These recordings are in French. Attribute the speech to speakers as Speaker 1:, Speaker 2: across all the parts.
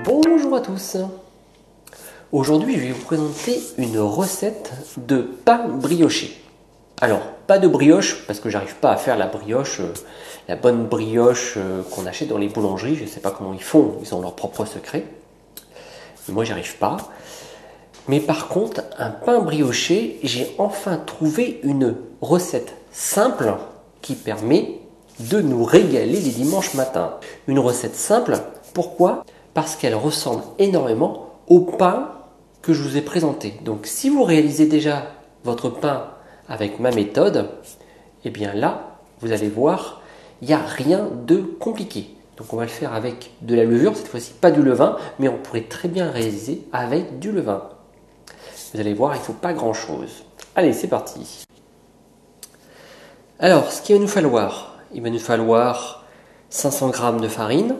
Speaker 1: Bonjour à tous. Aujourd'hui, je vais vous présenter une recette de pain brioché. Alors, pas de brioche, parce que j'arrive pas à faire la brioche, la bonne brioche qu'on achète dans les boulangeries. Je ne sais pas comment ils font, ils ont leur propre secret. Mais moi, j'y arrive pas. Mais par contre, un pain brioché, j'ai enfin trouvé une recette simple qui permet de nous régaler les dimanches matins. Une recette simple, pourquoi ? Parce qu'elle ressemble énormément au pain que je vous ai présenté. Donc si vous réalisez déjà votre pain avec ma méthode, et bien là, vous allez voir, il n'y a rien de compliqué. Donc on va le faire avec de la levure, cette fois-ci pas du levain, mais on pourrait très bien réaliser avec du levain. Vous allez voir, il ne faut pas grand-chose. Allez, c'est parti. Alors, ce qu'il va nous falloir, il va nous falloir 500 g de farine,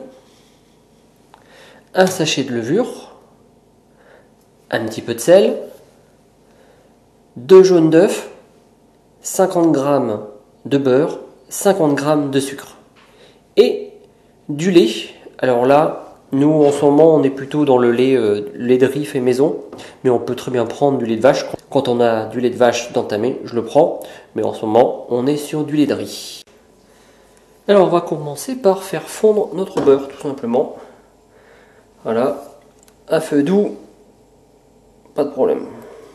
Speaker 1: un sachet de levure, un petit peu de sel, 2 jaunes d'œufs, 50 g de beurre, 50 g de sucre et du lait. Alors là, nous en ce moment on est plutôt dans le lait de riz fait maison, mais on peut très bien prendre du lait de vache. Quand on a du lait de vache d'entamé, je le prends, mais en ce moment on est sur du lait de riz. Alors on va commencer par faire fondre notre beurre tout simplement. Voilà, à feu doux, pas de problème.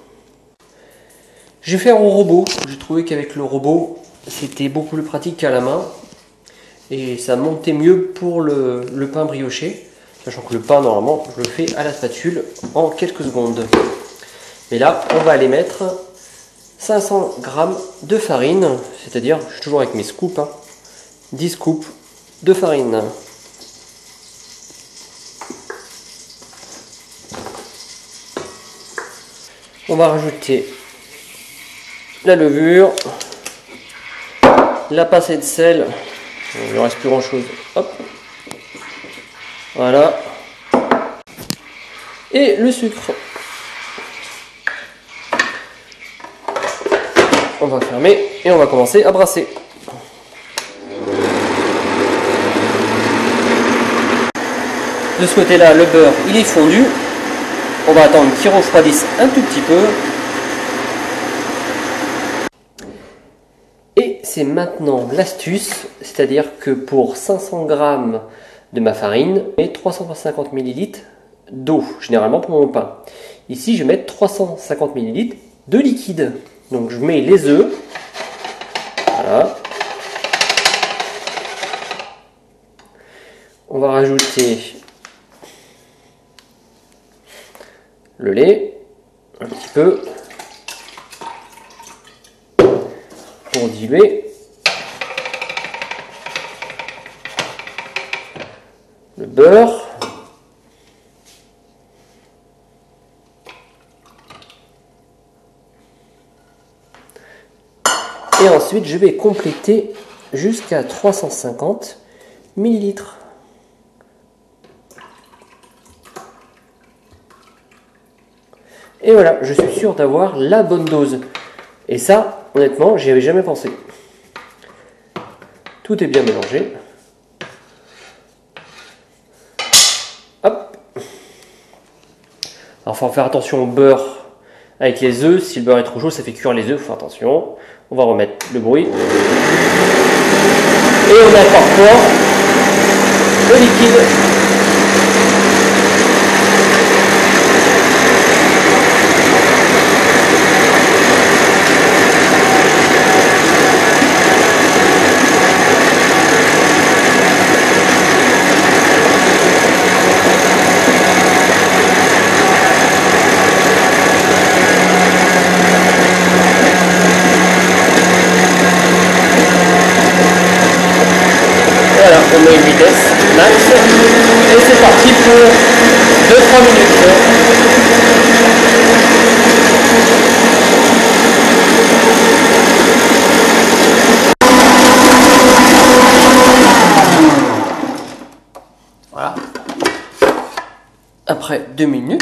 Speaker 1: Je vais faire au robot. J'ai trouvé qu'avec le robot, c'était beaucoup plus pratique qu'à la main. Et ça montait mieux pour le pain brioché. Sachant que le pain, normalement, je le fais à la spatule en quelques secondes. Mais là, on va aller mettre 500 g de farine. C'est-à-dire, je suis toujours avec mes scoops, 10 scoops de farine. On va rajouter la levure, la pincée de sel, il ne reste plus grand chose, hop, voilà, et le sucre. On va fermer et on va commencer à brasser. De ce côté-là, le beurre il est fondu. On va attendre qu'il refroidisse un tout petit peu. Et c'est maintenant l'astuce, c'est-à-dire que pour 500 g de ma farine, je mets 350 ml d'eau, généralement pour mon pain. Ici, je vais mettre 350 ml de liquide. Donc je mets les œufs. Voilà. On va rajouter le lait, un petit peu, pour diluer, le beurre, et ensuite je vais compléter jusqu'à 350 ml. Et voilà, je suis sûr d'avoir la bonne dose. Et ça, honnêtement, j'y avais jamais pensé. Tout est bien mélangé. Hop. Alors, il faut faire attention au beurre avec les œufs. Si le beurre est trop chaud, ça fait cuire les œufs. Il faut faire attention. On va remettre le bruit. Et on incorpore le liquide. On met une vitesse max et c'est parti pour 2-3 minutes. Voilà. Après 2 minutes,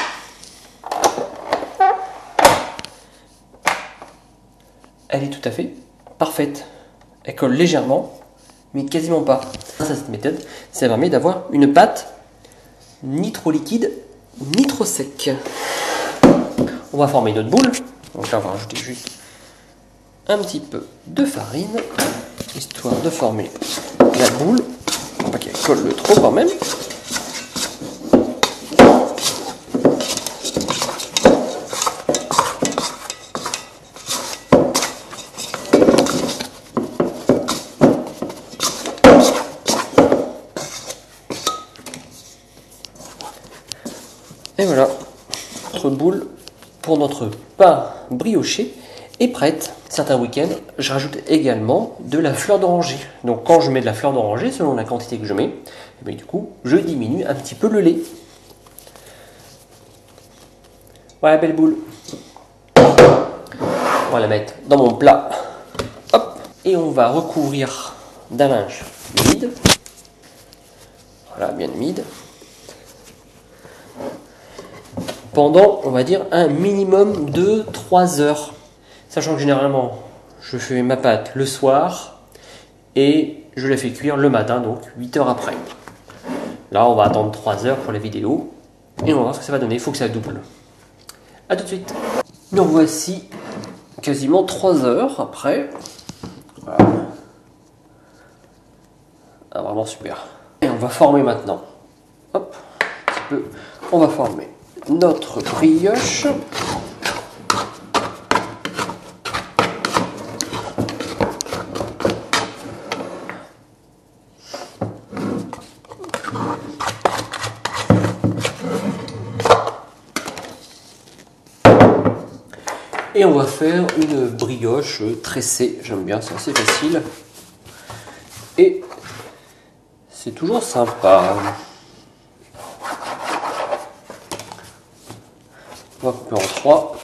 Speaker 1: elle est tout à fait parfaite. Elle colle légèrement, mais quasiment pas. Grâce à cette méthode, ça permet d'avoir une pâte ni trop liquide, ni trop sec. On va former notre boule. Donc là, on va rajouter juste un petit peu de farine, histoire de former la boule. Pour pas qu'elle colle trop quand même. Et voilà, notre boule pour notre pain brioché est prête. Certains week-ends, je rajoute également de la fleur d'oranger. Donc quand je mets de la fleur d'oranger, selon la quantité que je mets, et bien, du coup, je diminue un petit peu le lait. Voilà, belle boule. On va la mettre dans mon plat. Hop. Et on va recouvrir d'un linge humide. Voilà, bien humide. Pendant, on va dire, un minimum de 3 heures. Sachant que généralement, je fais ma pâte le soir et je la fais cuire le matin, donc 8 heures après. Là, on va attendre 3 heures pour la vidéo et on va voir ce que ça va donner. Il faut que ça double. A tout de suite. Nous voici quasiment 3 heures après. Voilà. Ah, vraiment super. Et on va former maintenant. Hop, un petit peu. On va former notre brioche. Et on va faire une brioche tressée. J'aime bien, c'est assez facile. Et c'est toujours sympa. On va couper en 3.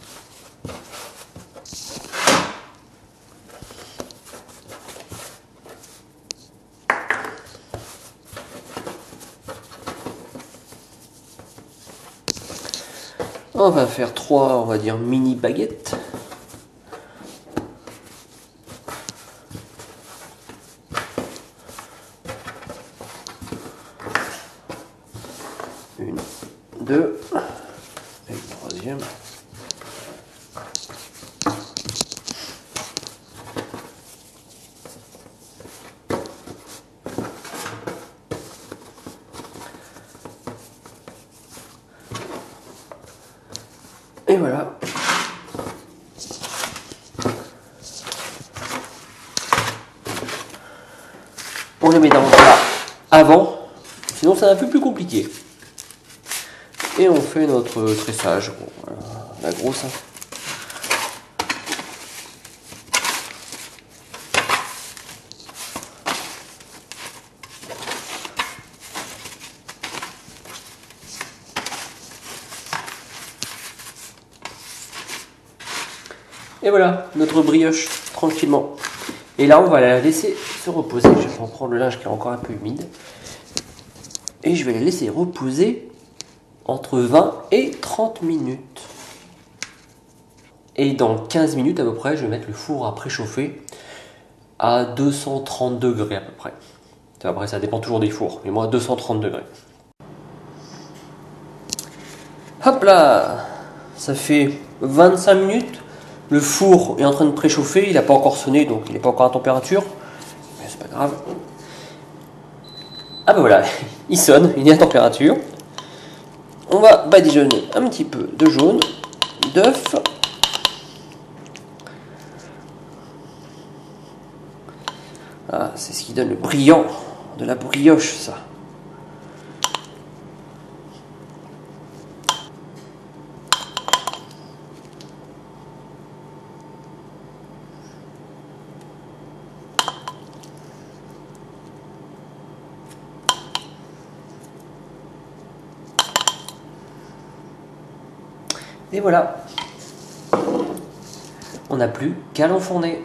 Speaker 1: On va faire 3, on va dire, mini baguettes. Une, deux, et une troisième. Et voilà. On les met dans le plat avant, sinon c'est un peu plus compliqué. Et on fait notre tressage. Bon, voilà, la grosse. Et voilà, notre brioche, tranquillement. Et là, on va la laisser se reposer. Je vais reprendre le linge qui est encore un peu humide. Et je vais la laisser reposer entre 20 et 30 minutes. Et dans 15 minutes à peu près, je vais mettre le four à préchauffer à 230 degrés à peu près. Après, ça dépend toujours des fours, mais moi, 230 degrés. Hop là, ça fait 25 minutes. Le four est en train de préchauffer, il n'a pas encore sonné, donc il n'est pas encore à température. Mais c'est pas grave. Ah ben voilà, il sonne, il est à température. On va badigeonner un petit peu de jaune, d'œuf. Ah, c'est ce qui donne le brillant de la brioche, ça. Et voilà, on n'a plus qu'à l'enfourner.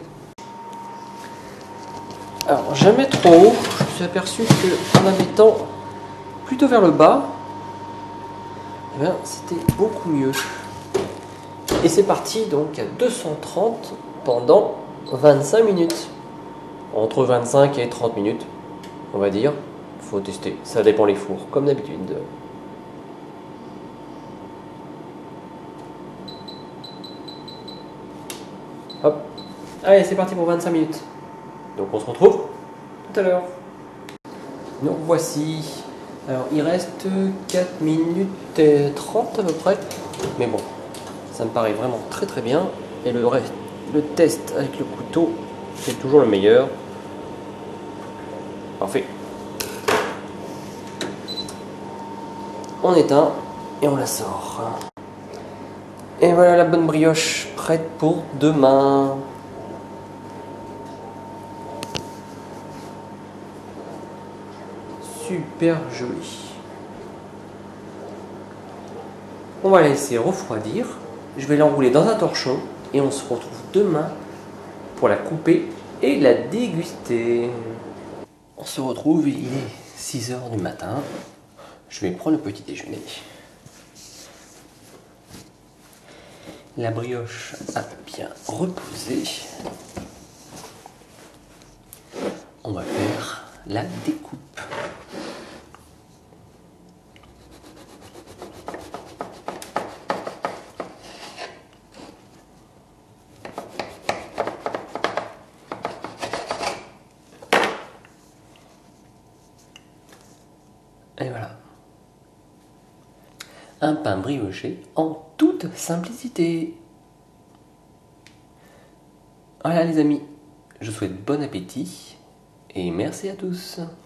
Speaker 1: Alors jamais trop haut, je me suis aperçu qu'en la mettant plutôt vers le bas, eh bien, c'était beaucoup mieux. Et c'est parti donc à 230 pendant 25 minutes. Entre 25 et 30 minutes, on va dire. Il faut tester, ça dépend les fours, comme d'habitude. Allez, c'est parti pour 25 minutes. Donc on se retrouve tout à l'heure. Nous voici. Alors il reste 4 minutes et 30 à peu près. Mais bon, ça me paraît vraiment très très bien. Et le test avec le couteau, c'est toujours le meilleur. Parfait. On éteint et on la sort. Et voilà la bonne brioche prête pour demain. Super joli. On va la laisser refroidir. Je vais l'enrouler dans un torchon et on se retrouve demain pour la couper et la déguster. On se retrouve, il est 6 h du matin. Je vais prendre le petit déjeuner. La brioche a bien reposé. On va faire la découpe. Et voilà. Un pain brioché en toute simplicité. Voilà les amis, je vous souhaite bon appétit et merci à tous.